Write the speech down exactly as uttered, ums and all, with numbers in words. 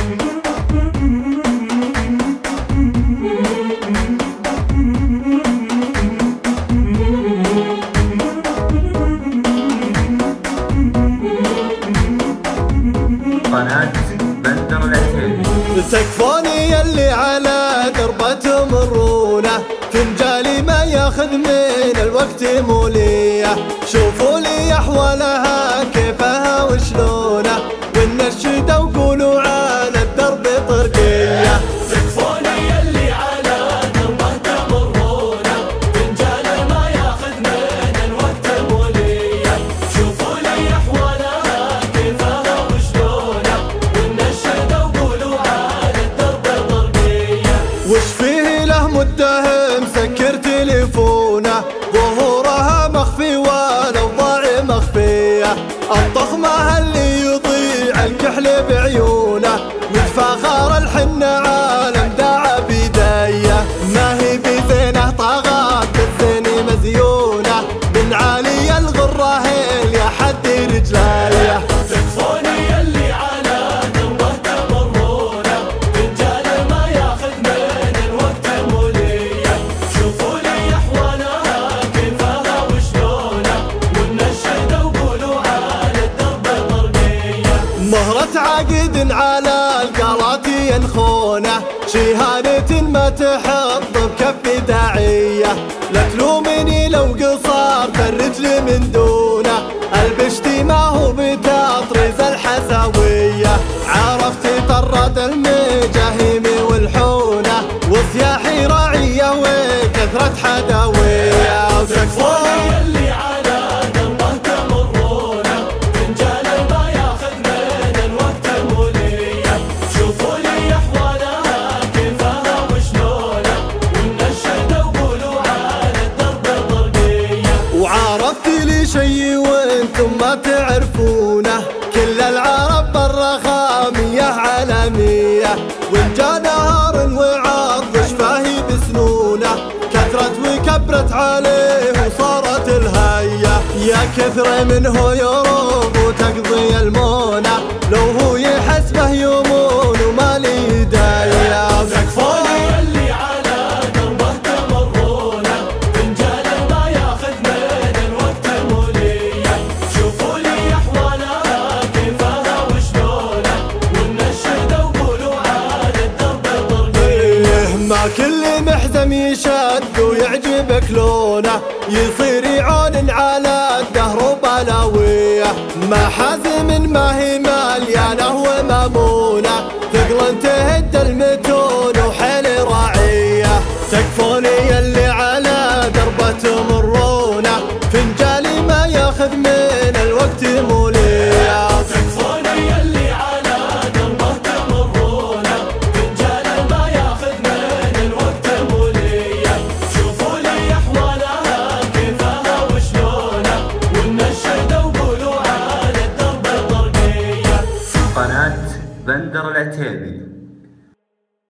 قناة بندر العتيبي. تكفوني يلي على دربة تمرونه، فنجالي ما ياخذ من الوقت موليه. شوفوا لي احوالها كيفها وشلونه، والنشدة وقولوا على الدرب طرقيه. تكفوني يلي على دربه تمرونه، فنجالي ما ياخذ من الوقت موليه. شوفوا لي احوالها كيفها وشلونه، والنشدة وقولوا على الدرب طرقيه. وش فيه له متهم سكر تليفونه، ظهورها مخفي والاوضاع مخفيه. الضخمه اللي يضيع الكحل بعيونه، متفاخر الحنه عالم داع بيديه. ما هي بزينه طاغات بالزين مزيونه، من عالي الغره هيل يا حد رجلايه. تكفوني يلي على دربه تمرونه، فنجالي ما ياخذ من الوقت موليه. شوفوا لي احوالها كيفها وشلونه، والنشدة وقولوا على الدرب طرقيه. مهرة عقد على القالات ينخونه، شهادة ما تحط بكف داعية. لا تلومني لو قصرت الرجل من دونه، البشتي ما هو بتطريز الحساوية. عرفت طرد المجاهيم والحونة، وصياحي راعية وكثرة حداوية. تكفوني يلي على دربه تمرونه، فنجالي ما ياخذ من الوقت موليه. شوفوا لي احوالها كيفها وشلونه، والنشدة وقولوا على الدرب طرقيه. وعرفت لي شي وانتم ما تعرفونه، كل العرب بالرخامية عالمية. وان جا نهار وعض شفاهي بسنونه، كثرت وكبرت عليه وصارت الهية. يا كثر منه يروب وتقضي المونة، لو هو يحس به يمون وما لي هداية. تكفوني يلي على دربه تمرونه، فنجالي ما ياخذ من الوقت موليه. شوفوا لي احوالها كيفها وشلونه، والنشدة وقولوا على الدرب طرقيه. ما كل محزم يشد ويعجبك لونه، يصير يعون على الدهر وبلاويه. ما حازم ما هي مليانه ومامونه، ثقل تهد المتون وحيل راعيه. تكفوني يلي على دربه تمرونه، فنجالي ما ياخذ من الوقت موليه. تكفوني يلي على دربه تمرونه، فنجالي ما ياخذ من الوقت موليه. شوفوا لي احوالها كيفها وشلونه، والنشدة وقولوا على الدرب طرقيه. قناة بندر العتيبي.